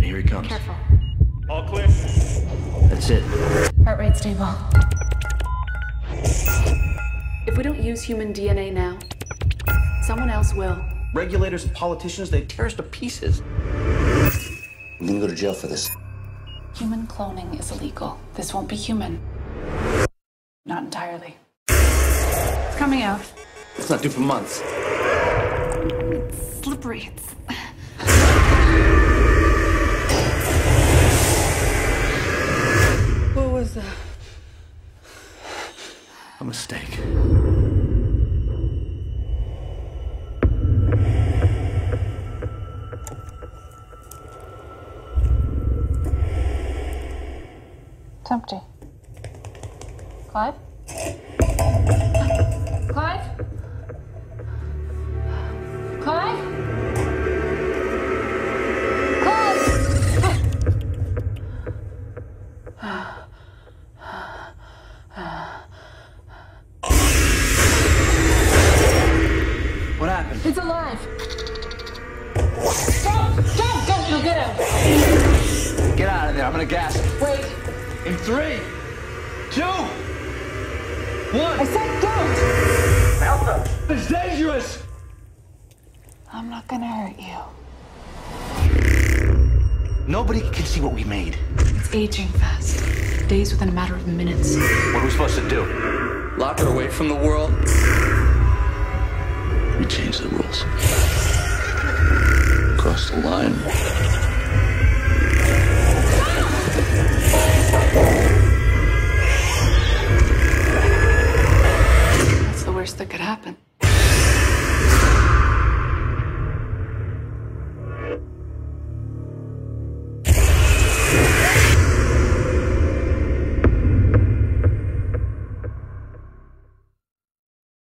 Here he comes. Careful. All clear. That's it. Heart rate stable. If we don't use human DNA now, someone else will. Regulators and politicians, they tear us to pieces. I'm gonna go to jail for this. Human cloning is illegal. This won't be human. Not entirely. It's coming out. It's not due for months. It's slippery. What was that? A mistake. It's empty. Clive? Clive? Clive? What happened? It's alive! Don't! You'll get out! Get out of there, I'm gonna gas it. Wait. In 3, 2, 1. I said don't! Elsa! It's dangerous! I'm not gonna hurt you. Nobody can see what we made. It's aging fast. Days within a matter of minutes. What are we supposed to do? Lock her away from the world? We changed the rules. Crossed the line. That's the worst that could happen.